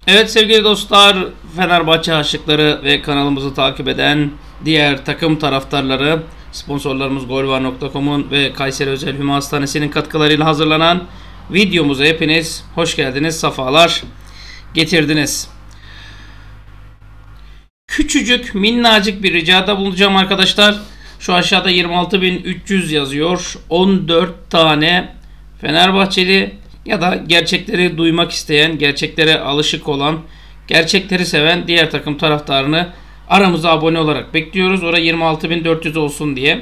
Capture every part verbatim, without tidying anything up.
Evet sevgili dostlar, Fenerbahçe aşıkları ve kanalımızı takip eden diğer takım taraftarları, sponsorlarımız golvar nokta com'un ve Kayseri Özel Hüma Hastanesi'nin katkılarıyla hazırlanan videomuza hepiniz hoş geldiniz, safalar getirdiniz. Küçücük, minnacık bir ricada bulunacağım arkadaşlar. Şu aşağıda yirmi altı bin üç yüz yazıyor. on dört tane Fenerbahçeli ya da gerçekleri duymak isteyen, gerçeklere alışık olan, gerçekleri seven diğer takım taraftarını aramıza abone olarak bekliyoruz. Orada yirmi altı bin dört yüz olsun diye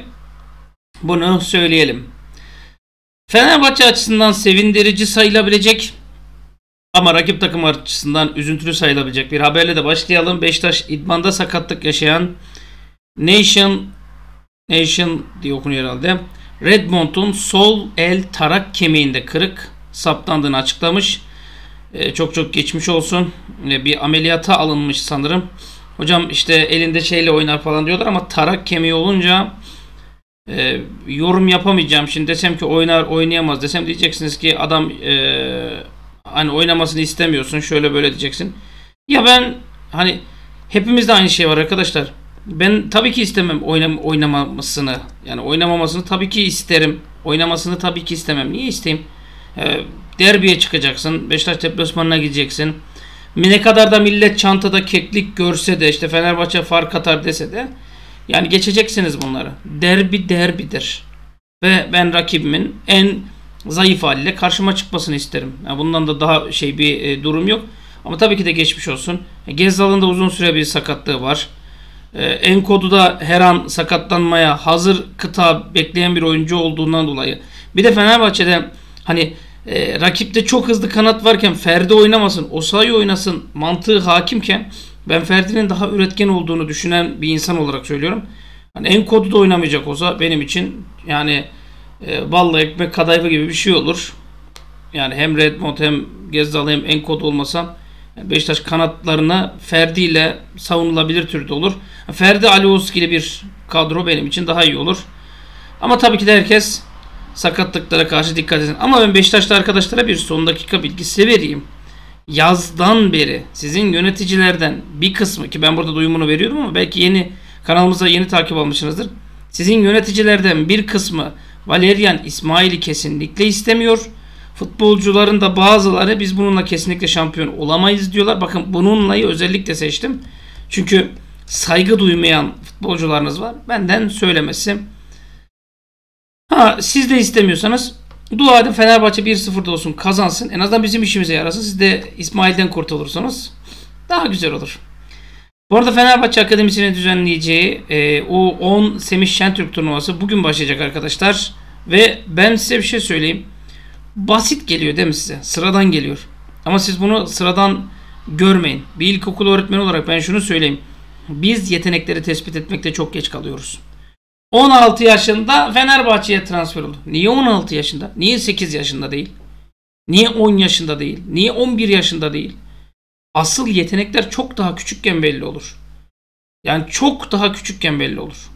bunu söyleyelim. Fenerbahçe açısından sevindirici sayılabilecek ama rakip takım açısından üzüntülü sayılabilecek bir haberle de başlayalım. Beşiktaş idmanda sakatlık yaşayan Nation Nation diye okunuyor herhalde. Redmond'un sol el tarak kemiğinde kırık saptandığını açıklamış. Ee, çok çok geçmiş olsun. Ee, bir ameliyata alınmış sanırım. Hocam işte elinde şeyle oynar falan diyorlar ama tarak kemiği olunca e, yorum yapamayacağım. Şimdi desem ki oynar oynayamaz desem diyeceksiniz ki adam e, hani oynamasını istemiyorsun, şöyle böyle diyeceksin. Ya ben hani hepimizde aynı şey var arkadaşlar. Ben tabii ki istemem oynam oynamamasını. Yani oynamamasını tabii ki isterim. Oynamasını tabii ki istemem. Niye isteyeyim? Ee, derbiye çıkacaksın. Beşiktaş deplasmanına gideceksin. Ne kadar da millet çantada keklik görse de, işte Fenerbahçe fark atar dese de, yani geçeceksiniz bunları. Derbi derbidir. Ve ben rakibimin en zayıf haliyle karşıma çıkmasını isterim. Yani bundan da daha şey bir e, durum yok. Ama tabii ki de geçmiş olsun. Gezzal'ın da uzun süre bir sakatlığı var. Enkodu da her an sakatlanmaya hazır kıta bekleyen bir oyuncu olduğundan dolayı. Bir de Fenerbahçe'de hani e, rakipte çok hızlı kanat varken Ferdi oynamasın, Osayi oynasın mantığı hakimken, ben Ferdi'nin daha üretken olduğunu düşünen bir insan olarak söylüyorum. Hani Enkodu da oynamayacak olsa benim için yani e, balla ekmek kadayıfı gibi bir şey olur. Yani hem Redmond hem Gezzal hem Enkodu olmasa Beşiktaş kanatlarına Ferdi ile savunulabilir türde olur. Ferdi, Alioski bir kadro benim için daha iyi olur. Ama tabii ki de herkes sakatlıklara karşı dikkat edin. Ama ben Beşiktaşlı arkadaşlara bir son dakika bilgisi vereyim. Yazdan beri sizin yöneticilerden bir kısmı, ki ben burada duyumunu veriyorum ama belki yeni kanalımıza yeni takip almışsınızdır. Sizin yöneticilerden bir kısmı Valerian İsmail'i kesinlikle istemiyor. Futbolcuların da bazıları biz bununla kesinlikle şampiyon olamayız diyorlar. Bakın bununlayı özellikle seçtim. Çünkü saygı duymayan futbolcularınız var. Benden söylemesi. Ha, siz de istemiyorsanız dua edin Fenerbahçe bir sıfırda olsun, kazansın. En azından bizim işimize yarasın. Siz de İsmail'den kurtulursanız daha güzel olur. Bu arada Fenerbahçe Akademisi'nin düzenleyeceği e, o on Semih Şentürk turnuvası bugün başlayacak arkadaşlar. Ve ben size bir şey söyleyeyim. Basit geliyor değil mi size? Sıradan geliyor. Ama siz bunu sıradan görmeyin. Bir ilkokul öğretmeni olarak ben şunu söyleyeyim. Biz yetenekleri tespit etmekte çok geç kalıyoruz. on altı yaşında Fenerbahçe'ye transfer oldu. Niye on altı yaşında? Niye sekiz yaşında değil? Niye on yaşında değil? Niye on bir yaşında değil? Asıl yetenekler çok daha küçükken belli olur. Yani çok daha küçükken belli olur.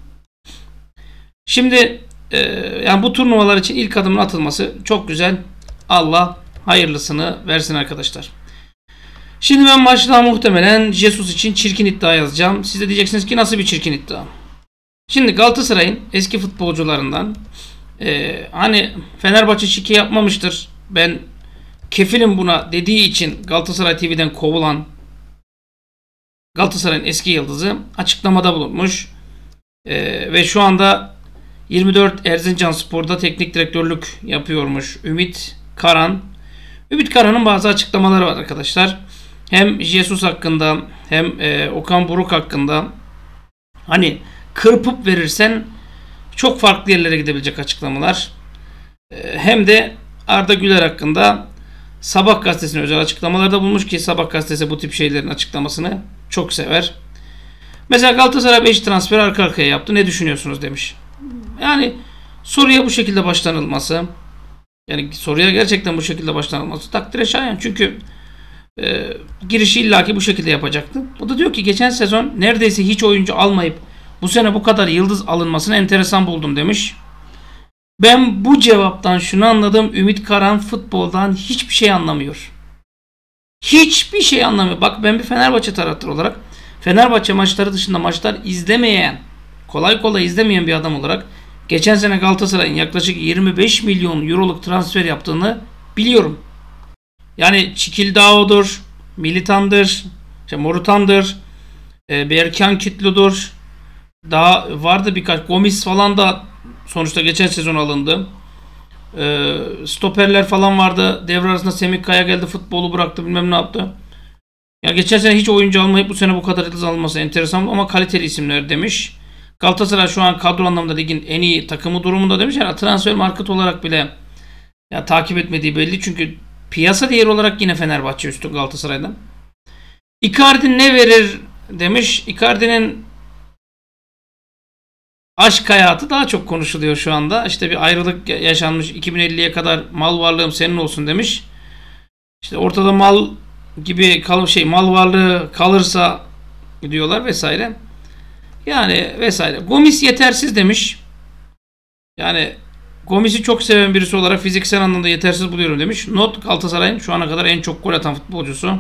Şimdi e, yani bu turnuvalar için ilk adımın atılması çok güzel. Allah hayırlısını versin arkadaşlar. Şimdi ben başlığa muhtemelen Jesus için çirkin iddia yazacağım. Siz de diyeceksiniz ki nasıl bir çirkin iddia? Şimdi Galatasaray'ın eski futbolcularından e, hani Fenerbahçe şike yapmamıştır, ben kefilim buna dediği için Galatasaray T V'den kovulan Galatasaray'ın eski yıldızı açıklamada bulunmuş. E, ve şu anda yirmi dört Erzincanspor'da teknik direktörlük yapıyormuş Ümit Karan. Ümit Karan'ın bazı açıklamaları var arkadaşlar. Hem Jesus hakkında hem e, Okan Buruk hakkında, hani kırpıp verirsen çok farklı yerlere gidebilecek açıklamalar. E, hem de Arda Güler hakkında Sabah gazetesine özel açıklamalarda bulmuş ki Sabah gazetesi bu tip şeylerin açıklamasını çok sever. Mesela Galatasaray beş transfer arka arkaya yaptı, ne düşünüyorsunuz demiş. Yani soruya bu şekilde başlanılması, yani soruya gerçekten bu şekilde başlanılması takdire şayan. Çünkü e, girişi illaki bu şekilde yapacaktı. O da diyor ki geçen sezon neredeyse hiç oyuncu almayıp bu sene bu kadar yıldız alınmasını enteresan buldum demiş. Ben bu cevaptan şunu anladım: Ümit Karan futboldan hiçbir şey anlamıyor. Hiçbir şey anlamıyor. Bak ben bir Fenerbahçe taraftarı olarak Fenerbahçe maçları dışında maçlar izlemeyen, kolay kolay izlemeyen bir adam olarak geçen sene Galatasaray'ın yaklaşık yirmi beş milyon euroluk transfer yaptığını biliyorum. Yani Çikildao'dur, Militan'dır, işte Morutan'dır, e, Berkan Kitlu'dur. Daha vardı birkaç. Gomis falan da sonuçta geçen sezon alındı. E, stoperler falan vardı. Devre arasında Semih Kaya geldi, futbolu bıraktı, bilmem ne yaptı. Ya geçen sene hiç oyuncu almayıp bu sene bu kadar yıldız alması enteresan ama kaliteli isimler demiş. Galatasaray şu an kadro anlamda ligin en iyi takımı durumunda demiş. Yani transfer market olarak bile ya takip etmediği belli çünkü piyasa değeri olarak yine Fenerbahçe üstün Galatasaray'dan. Icardi ne verir demiş. Icardi'nin aşk hayatı daha çok konuşuluyor şu anda. İşte bir ayrılık yaşanmış, iki bin elliye kadar mal varlığım senin olsun demiş. İşte ortada mal gibi kal şey mal varlığı kalırsa diyorlar vesaire. Yani vesaire. Gomis yetersiz demiş. Yani Gomis'i çok seven birisi olarak fiziksel anlamda yetersiz buluyorum demiş. Not Galatasaray'ın şu ana kadar en çok gol atan futbolcusu.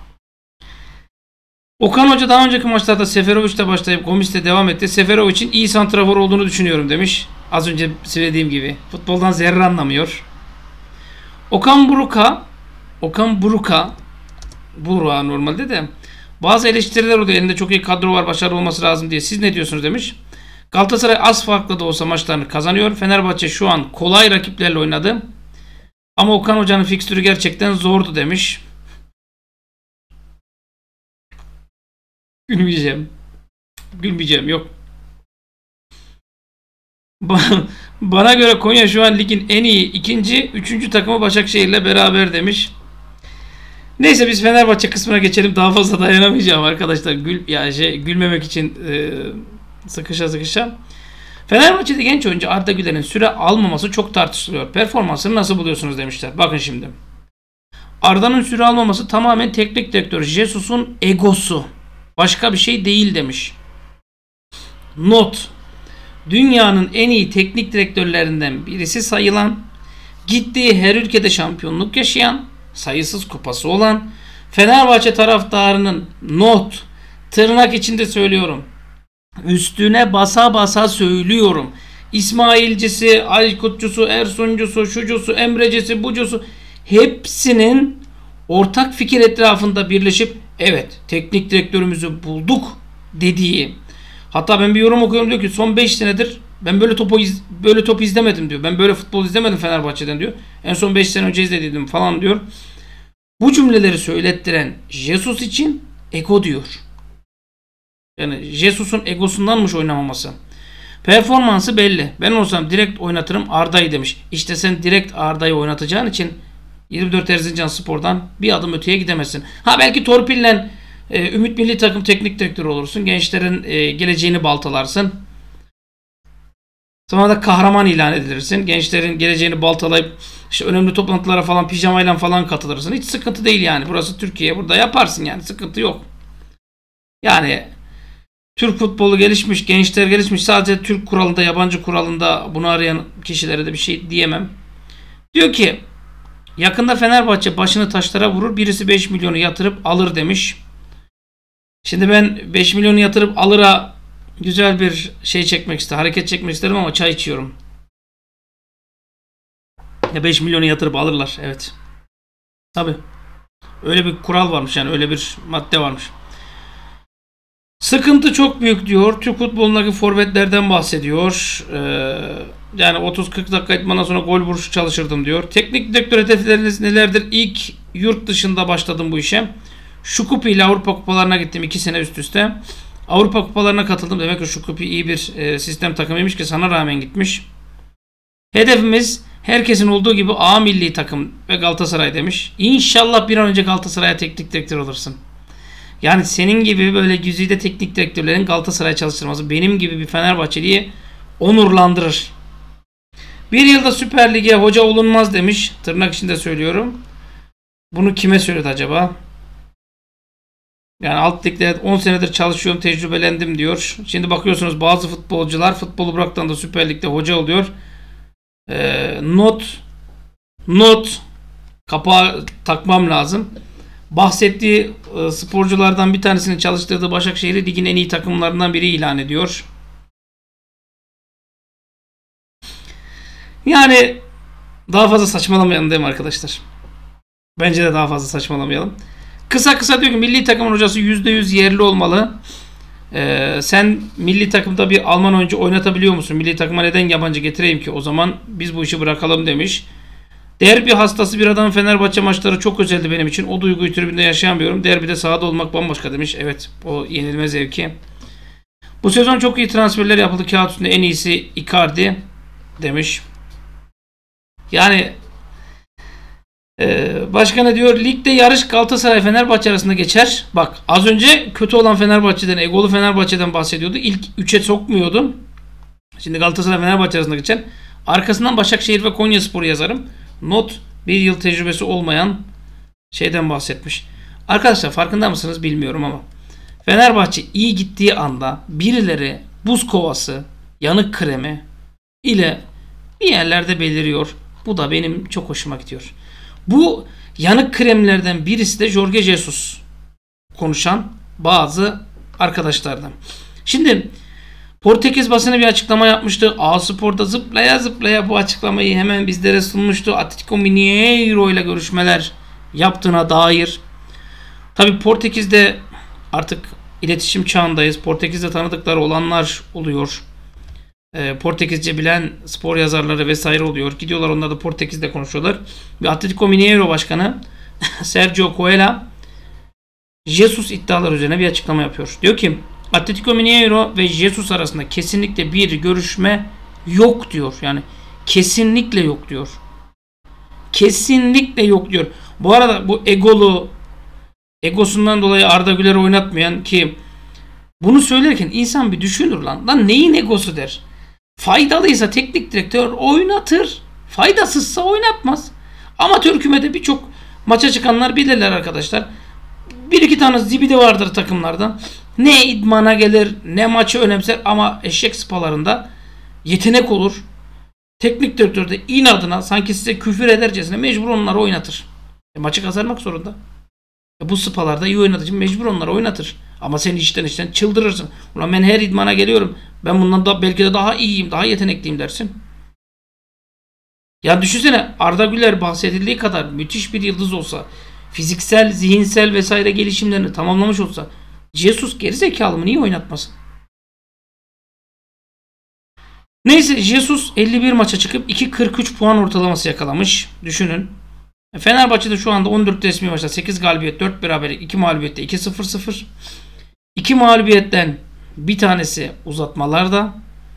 Okan Hoca daha önceki maçlarda Seferovic'le başlayıp Gomis'le devam etti. Seferovic'in iyi santrafor olduğunu düşünüyorum demiş. Az önce söylediğim gibi. Futboldan zerre anlamıyor. Okan Buruk'a Okan Buruk'a Buruk'a normalde de bazı eleştiriler oluyor. Elinde çok iyi kadro var, başarılı olması lazım diye. Siz ne diyorsunuz demiş. Galatasaray az farklı da olsa maçlarını kazanıyor. Fenerbahçe şu an kolay rakiplerle oynadı. Ama Okan Hoca'nın fikstürü gerçekten zordu demiş. Gülmeyeceğim. Gülmeyeceğim. Yok. Bana göre Konya şu an ligin en iyi ikinci, üçüncü takımı Başakşehir'le beraber demiş. Neyse biz Fenerbahçe kısmına geçelim. Daha fazla dayanamayacağım arkadaşlar. Gül ya şey gülmemek için e, sıkışa sıkışa. Fenerbahçe'de genç oyuncu Arda Güler'in süre almaması çok tartışılıyor. Performansını nasıl buluyorsunuz demişler. Bakın şimdi. Arda'nın süre almaması tamamen teknik direktör Jesus'un egosu. Başka bir şey değil demiş. Not. Dünyanın en iyi teknik direktörlerinden birisi sayılan, gittiği her ülkede şampiyonluk yaşayan, sayısız kupası olan, Fenerbahçe taraftarının not, tırnak içinde söylüyorum, üstüne basa basa söylüyorum, İsmailcisi, Aykutçusu, Ersuncusu, şucusu, Emrecisi, bucusu hepsinin ortak fikir etrafında birleşip evet teknik direktörümüzü bulduk dediği. Hatta ben bir yorum okuyorum diyor ki son beş senedir ben böyle topu iz, böyle top izlemedim diyor. Ben böyle futbol izlemedim Fenerbahçe'den diyor. En son beş sene önce izlediydim falan diyor. Bu cümleleri söylettiren Jesus için ego diyor. Yani Jesus'un egosundanmış oynamaması. Performansı belli. Ben olsam direkt oynatırım Arda'yı demiş. İşte sen direkt Arda'yı oynatacağın için yirmi dört Erzincan Spor'dan bir adım öteye gidemezsin. Ha belki torpille e, Ümit Milli Takım teknik direktörü olursun. Gençlerin e, geleceğini baltalarsın. Sonra da kahraman ilan edilirsin. Gençlerin geleceğini baltalayıp işte önemli toplantılara falan pijamayla falan katılırsın. Hiç sıkıntı değil yani. Burası Türkiye. Burada yaparsın yani. Sıkıntı yok. Yani Türk futbolu gelişmiş, gençler gelişmiş. Sadece Türk kuralında, yabancı kuralında bunu arayan kişilere de bir şey diyemem. Diyor ki yakında Fenerbahçe başını taşlara vurur. Birisi beş milyonu yatırıp alır demiş. Şimdi ben beş milyonu yatırıp alıra güzel bir şey çekmek istedim. Hareket çekmek isterim ama çay içiyorum. Ya beş milyonu yatırıp alırlar. Evet. Tabii. Öyle bir kural varmış yani. Öyle bir madde varmış. Sıkıntı çok büyük diyor. Türk futbolundaki forvetlerden bahsediyor. Ee, yani otuz kırk dakika etmeden sonra gol vuruşu çalışırdım diyor. Teknik direktör hedefleriniz nelerdir? İlk yurt dışında başladım bu işe. Şukupi ile Avrupa kupalarına gittim iki sene üst üste. Avrupa kupalarına katıldım. Demek ki Şukupi iyi bir e, sistem takımıymış ki sana rağmen gitmiş. Hedefimiz herkesin olduğu gibi A milli takım ve Galatasaray demiş. İnşallah bir an önce Galatasaray'a teknik direktör olursun. Yani senin gibi böyle güzide teknik direktörlerin Galatasaray çalıştırması benim gibi bir Fenerbahçeli'yi onurlandırır. Bir yılda Süper Lig'e hoca olunmaz demiş. Tırnak içinde söylüyorum. Bunu kime söyledi acaba? Yani alt ligde on senedir çalışıyorum, tecrübelendim diyor. Şimdi bakıyorsunuz bazı futbolcular futbolu bıraktan da Süper Lig'de hoca oluyor. Ee, not not kapağı takmam lazım. bahsettiği e, sporculardan bir tanesini çalıştırdığı Başakşehir'i ligin en iyi takımlarından biri ilan ediyor. Yani daha fazla saçmalamayalım değil mi arkadaşlar? Bence de daha fazla saçmalamayalım. Kısa kısa diyor ki milli takımın hocası yüzde yüz yerli olmalı. Ee, sen milli takımda bir Alman oyuncu oynatabiliyor musun? Milli takıma neden yabancı getireyim ki? O zaman biz bu işi bırakalım demiş. Derbi hastası bir adam, Fenerbahçe maçları çok özeldi benim için. O duyguyu tribünde yaşayamıyorum. Derbide sahada olmak bambaşka demiş. Evet, o yenilme zevki. Bu sezon çok iyi transferler yapıldı. Kağıt üstünde en iyisi Icardi demiş. Yani Ee, başka ne diyor? Ligde yarış Galatasaray Fenerbahçe arasında geçer. Bak az önce kötü olan Fenerbahçe'den, egolu Fenerbahçe'den bahsediyordu. İlk üçe sokmuyordu. Şimdi Galatasaray Fenerbahçe arasında geçer. Arkasından Başakşehir ve Konyaspor'u yazarım. Not, bir yıl tecrübesi olmayan şeyden bahsetmiş. Arkadaşlar farkında mısınız bilmiyorum ama Fenerbahçe iyi gittiği anda birileri buz kovası, yanık kremi ile bir yerlerde beliriyor. Bu da benim çok hoşuma gidiyor. Bu yanık kremlerden birisi de Jorge Jesus, konuşan bazı arkadaşlardan. Şimdi Portekiz basını bir açıklama yapmıştı. A-Spor'da zıplaya zıplaya bu açıklamayı hemen bizlere sunmuştu. Atletico Mineiro ile görüşmeler yaptığına dair. Tabi Portekiz'de artık iletişim çağındayız. Portekiz'de tanıdıkları olanlar oluyor. E, Portekizce bilen spor yazarları vesaire oluyor. Gidiyorlar, onlar da Portekiz'de konuşuyorlar. Ve Atletico Mineiro Başkanı Sergio Coelho Jesus iddiaları üzerine bir açıklama yapıyor. Diyor ki Atletico Mineiro ve Jesus arasında kesinlikle bir görüşme yok diyor. Yani kesinlikle yok diyor. Kesinlikle yok diyor. Bu arada bu egolu, egosundan dolayı Arda Güler'i oynatmayan, ki bunu söylerken insan bir düşünür lan. Lan neyin egosu der. Faydalıysa teknik direktör oynatır. Faydasızsa oynatmaz. Amatör kümede birçok maça çıkanlar bilirler arkadaşlar. Bir iki tane zibidi vardır takımlarda. Ne idmana gelir, ne maçı önemser ama eşek spalarında yetenek olur. Teknik direktör de inadına sanki size küfür edercesine mecbur onları oynatır. E, maçı kazanmak zorunda. E, bu spalarda iyi oynadığı için mecbur onları oynatır. Ama sen içten içten çıldırırsın. Ulan ben her idmana geliyorum. Ben bundan da belki de daha iyiyim, daha yetenekliyim dersin. Ya düşünsene, Arda Güler bahsedildiği kadar müthiş bir yıldız olsa, fiziksel, zihinsel vesaire gelişimlerini tamamlamış olsa, Jesus gerizekalı mı? Niye oynatmasın? Neyse, Jesus elli bir maça çıkıp iki virgül kırk üç puan ortalaması yakalamış. Düşünün. Fenerbahçe'de şu anda on dört resmi maçta sekiz galibiyet, dört beraberlik, iki mağlubiyette iki sıfır sıfır. iki mağlubiyetten bir tanesi uzatmalarda.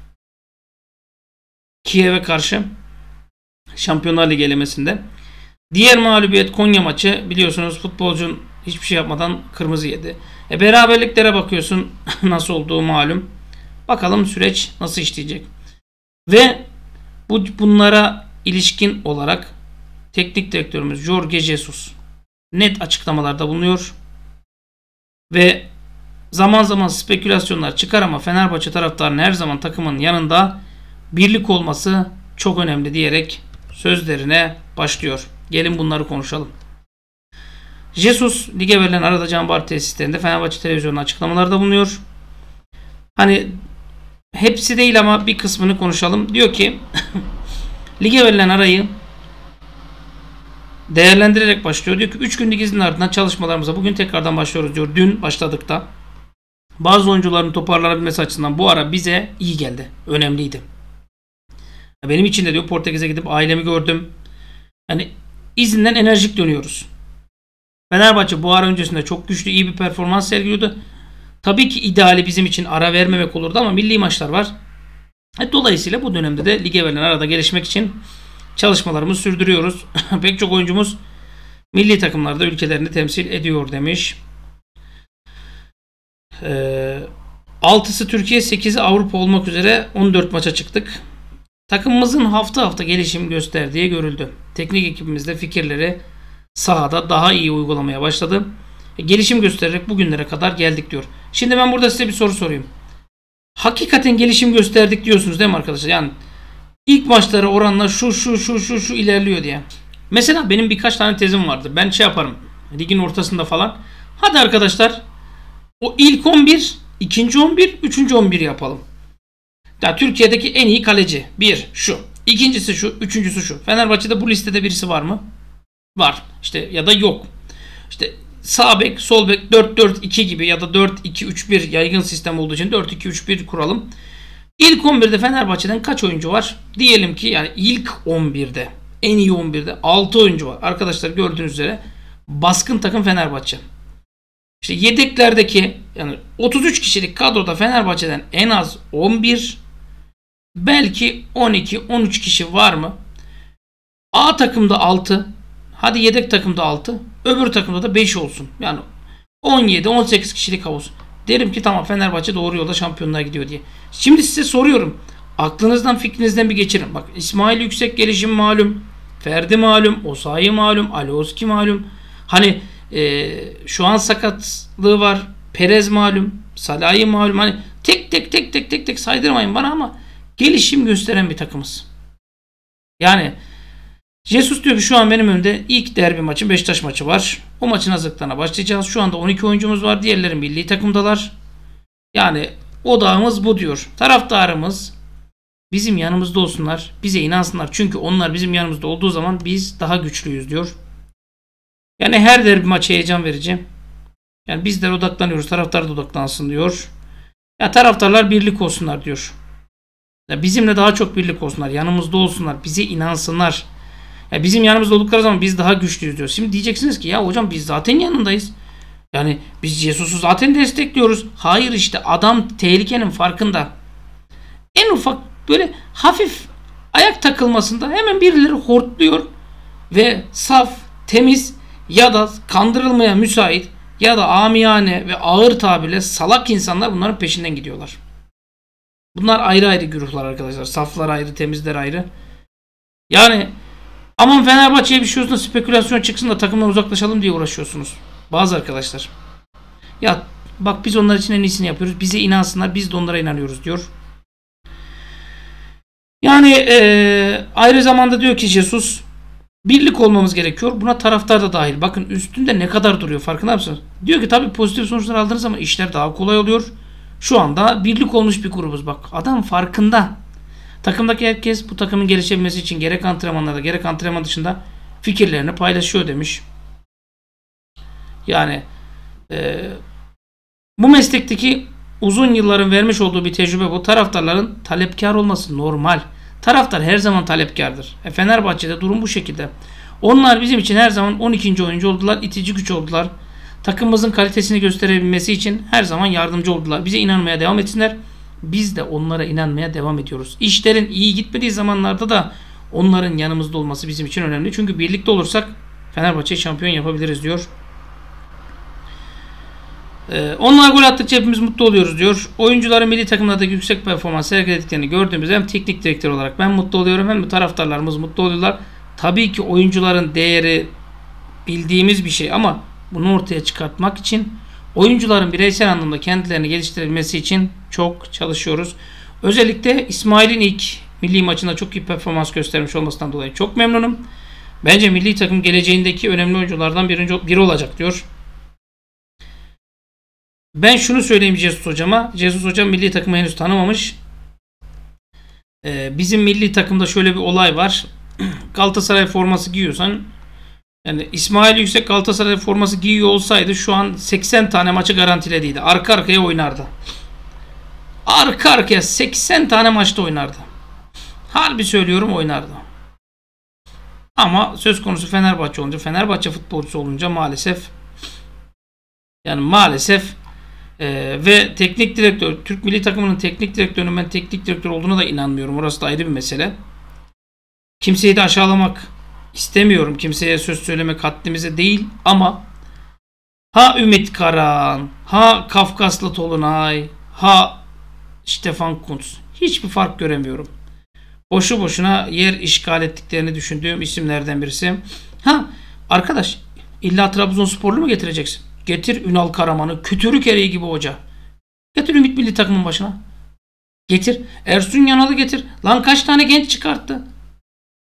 Kiev'e karşı Şampiyonlar Ligi elemesinde. Diğer mağlubiyet Konya maçı. Biliyorsunuz futbolcun hiçbir şey yapmadan kırmızı yedi. E beraberliklere bakıyorsun nasıl olduğu malum. Bakalım süreç nasıl işleyecek. Ve bu bunlara ilişkin olarak teknik direktörümüz Jorge Jesus net açıklamalarda bulunuyor. Ve zaman zaman spekülasyonlar çıkar ama Fenerbahçe taraftarının her zaman takımın yanında birlik olması çok önemli diyerek sözlerine başlıyor. Gelin bunları konuşalım. Jesus lige verilen arada Can Bar tesislerinde Fenerbahçe televizyonunda açıklamalarda bulunuyor. Hani hepsi değil ama bir kısmını konuşalım. Diyor ki lige verilen arayı değerlendirerek başlıyor. Diyor ki üç günlük izin ardından çalışmalarımıza bugün tekrardan başlıyoruz diyor. Dün başladık da. Bazı oyuncuların toparlanabilmesi açısından bu ara bize iyi geldi. Önemliydi. Benim için de diyor Portekiz'e gidip ailemi gördüm. Yani izinden enerjik dönüyoruz. Fenerbahçe bu ara öncesinde çok güçlü, iyi bir performans sergiliyordu. Tabii ki ideali bizim için ara vermemek olurdu ama milli maçlar var. Dolayısıyla bu dönemde de lige verilen arada gelişmek için çalışmalarımızı sürdürüyoruz. Pek çok oyuncumuz milli takımlarda ülkelerini temsil ediyor demiş. Ee, altısı Türkiye, sekizi Avrupa olmak üzere on dört maça çıktık. Takımımızın hafta hafta gelişim gösterdiği görüldü. Teknik ekibimiz de fikirleri sahada daha iyi uygulamaya başladı. E, gelişim göstererek bugünlere kadar geldik diyor. Şimdi ben burada size bir soru sorayım. Hakikaten gelişim gösterdik diyorsunuz değil mi arkadaşlar? Yani ilk maçlara oranla şu şu şu şu şu ilerliyor diye. Mesela benim birkaç tane tezim vardı. Ben şey yaparım. Ligin ortasında falan. Hadi arkadaşlar o ilk on bir, ikinci on bir, üçüncü on bir yapalım. Ya Türkiye'deki en iyi kaleci. Bir şu. İkincisi şu. Üçüncüsü şu. Fenerbahçe'de bu listede birisi var mı? Var. İşte ya da yok. İşte sağ bek, sol bek dört dört iki gibi ya da dört iki üç bir yaygın sistem olduğu için dört iki üç bir kuralım. İlk on birde Fenerbahçe'den kaç oyuncu var? Diyelim ki yani ilk on birde, en iyi on birde altı oyuncu var. Arkadaşlar gördüğünüz üzere baskın takım Fenerbahçe. İşte yedeklerdeki yani otuz üç kişilik kadroda Fenerbahçe'den en az on bir, belki on iki on üç kişi var mı? A takımda altı. Hadi yedek takımda altı. Öbür takımda da beş olsun. Yani on yedi on sekiz kişilik havuz. Derim ki tamam Fenerbahçe doğru yolda şampiyonluğa gidiyor diye. Şimdi size soruyorum. Aklınızdan fikrinizden bir geçirin. Bak İsmail Yüksek gelişim malum. Ferdi malum. Osayi malum. Alioski malum. Hani e, şu an sakatlığı var. Perez malum. Salahi malum. Hani tek tek tek tek tek tek saydırmayın bana ama gelişim gösteren bir takımız. Yani Jesus diyor ki şu an benim önümde ilk derbi maçı Beşiktaş maçı var. O maçın hazırlıklarına başlayacağız. Şu anda on iki oyuncumuz var. Diğerleri milli takımdalar. Yani odağımız bu diyor. Taraftarımız bizim yanımızda olsunlar. Bize inansınlar. Çünkü onlar bizim yanımızda olduğu zaman biz daha güçlüyüz diyor. Yani her derbi maçı heyecan verici. Yani bizler odaklanıyoruz. Taraftar da odaklansın diyor. Ya taraftarlar birlik olsunlar diyor. Ya bizimle daha çok birlik olsunlar. Yanımızda olsunlar. Bize inansınlar. Ya bizim yanımızda oldukları zaman biz daha güçlüyüz diyor. Şimdi diyeceksiniz ki ya hocam biz zaten yanındayız. Yani biz Jesus'u zaten destekliyoruz. Hayır işte adam tehlikenin farkında. En ufak böyle hafif ayak takılmasında hemen birileri hortluyor ve saf, temiz ya da kandırılmaya müsait ya da amiyane ve ağır tabirle salak insanlar bunların peşinden gidiyorlar. Bunlar ayrı ayrı güruhlar arkadaşlar. Saflar ayrı, temizler ayrı. Yani aman Fenerbahçe'ye bir şey olsun, spekülasyon çıksın da takımdan uzaklaşalım diye uğraşıyorsunuz. Bazı arkadaşlar. Ya bak biz onlar için en iyisini yapıyoruz. Bize inansınlar, biz de onlara inanıyoruz diyor. Yani ee, ayrı zamanda diyor ki Jesus birlik olmamız gerekiyor. Buna taraftar da dahil. Bakın üstünde ne kadar duruyor farkında mısınız? Diyor ki tabii pozitif sonuçlar aldığınız zaman işler daha kolay oluyor. Şu anda birlik olmuş bir grubuz bak. Adam farkında. Takımdaki herkes bu takımın gelişebilmesi için gerek antrenmanlarda gerek antrenman dışında fikirlerini paylaşıyor demiş. Yani e, bu meslekteki uzun yılların vermiş olduğu bir tecrübe bu. Taraftarların talepkar olması normal. Taraftar her zaman talepkardır. E, Fenerbahçe'de durum bu şekilde. Onlar bizim için her zaman on ikinci oyuncu oldular. İtici güç oldular. Takımımızın kalitesini gösterebilmesi için her zaman yardımcı oldular. Bize inanmaya devam etsinler. Biz de onlara inanmaya devam ediyoruz. İşlerin iyi gitmediği zamanlarda da onların yanımızda olması bizim için önemli. Çünkü birlikte olursak Fenerbahçe'yi şampiyon yapabiliriz diyor. Ee, onlar gol attıkça hepimiz mutlu oluyoruz diyor. Oyuncuların milli takımlardaki yüksek performans sergilediklerini gördüğümüzde hem teknik direktör olarak ben mutlu oluyorum hem de taraftarlarımız mutlu oluyorlar. Tabii ki oyuncuların değeri bildiğimiz bir şey ama bunu ortaya çıkartmak için oyuncuların bireysel anlamda kendilerini geliştirebilmesi için çok çalışıyoruz. Özellikle İsmail'in ilk milli maçında çok iyi performans göstermiş olmasından dolayı çok memnunum. Bence milli takım geleceğindeki önemli oyunculardan biri, biri olacak diyor. Ben şunu söyleyeyim Jesus hocama. Jesus hocam milli takımı henüz tanımamış. Ee, bizim milli takımda şöyle bir olay var. Galatasaray forması giyiyorsan yani İsmail Yüksek Galatasaray forması giyiyor olsaydı şu an seksen tane maçı garantilediydi. Arka arkaya oynardı. Arka arkaya seksen tane maçta oynardı. Harbi söylüyorum oynardı. Ama söz konusu Fenerbahçe olunca, Fenerbahçe futbolcusu olunca maalesef yani maalesef e, ve teknik direktör, Türk milli takımının teknik direktörünün ben teknik direktör olduğuna da inanmıyorum. Orası da ayrı bir mesele. Kimseyi de aşağılamak istemiyorum. Kimseye söz söylemek haddimize değil ama ha Ümit Karan, ha Kafkaslı Tolunay, ha Stefan Kuntz. Hiçbir fark göremiyorum. Boşu boşuna yer işgal ettiklerini düşündüğüm isimlerden birisi. Ha arkadaş illa Trabzonsporlu mu getireceksin? Getir Ünal Karaman'ı, Kütürük Ereği gibi hoca. Getir Ümit milli takımın başına. Getir Ersun Yanal'ı getir. Lan kaç tane genç çıkarttı?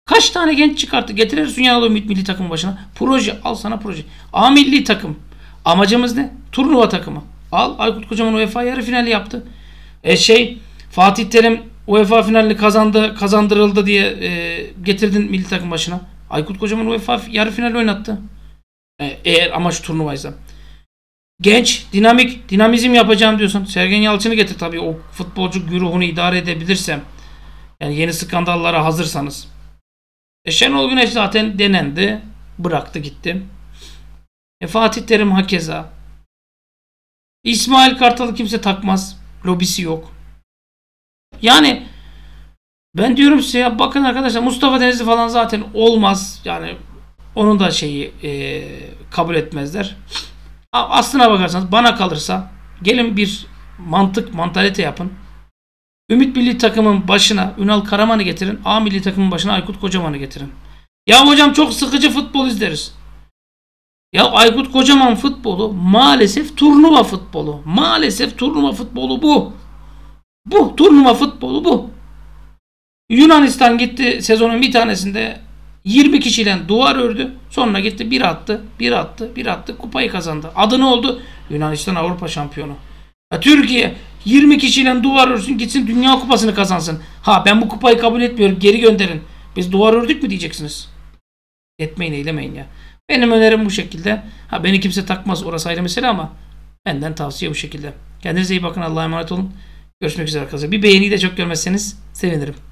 Kaç tane genç çıkarttı. Getirirsin Yanal Ümit milli takımın başına. Proje. Al sana proje. A milli takım. Amacımız ne? Turnuva takımı. Al. Aykut Kocaman UEFA yarı finali yaptı. E şey Fatih Terim UEFA finalini kazandı, kazandırıldı diye e, getirdin milli takım başına. Aykut Kocaman UEFA yarı finali oynattı. E, eğer amaç turnuvaysa. Genç, dinamik, dinamizm yapacağım diyorsun. Sergen Yalçın'ı getir tabii, o futbolcu güruhunu idare edebilirsem. Yani yeni skandallara hazırsanız. E Şenol Güneş zaten denendi. Bıraktı gitti. E Fatih Terim hakeza. İsmail Kartal'ı kimse takmaz. Lobisi yok. Yani ben diyorum size ya, bakın arkadaşlar, Mustafa Denizli falan zaten olmaz. Yani onun da şeyi e, kabul etmezler. Aslına bakarsanız bana kalırsa gelin bir mantık, mantalite yapın. Ümit milli takımın başına Ünal Karaman'ı getirin. A milli takımın başına Aykut Kocaman'ı getirin. Ya hocam çok sıkıcı futbol izleriz. Ya Aykut Kocaman futbolu maalesef turnuva futbolu. Maalesef turnuva futbolu bu. Bu turnuva futbolu bu. Yunanistan gitti sezonun bir tanesinde yirmi kişiyle duvar ördü. Sonra gitti bir attı, bir attı, bir attı. Kupayı kazandı. Adı ne oldu? Yunanistan Avrupa şampiyonu. Ya Türkiye yirmi kişiyle duvar örsün, gitsin Dünya Kupası'nı kazansın. Ha ben bu kupayı kabul etmiyorum, geri gönderin. Biz duvar ördük mü diyeceksiniz. Etmeyin, eylemeyin ya. Benim önerim bu şekilde. Ha beni kimse takmaz, orası ayrı mesele, ama benden tavsiye bu şekilde. Kendinize iyi bakın, Allah'a emanet olun. Görüşmek üzere arkadaşlar. Bir beğeniyi de çok görmezseniz sevinirim.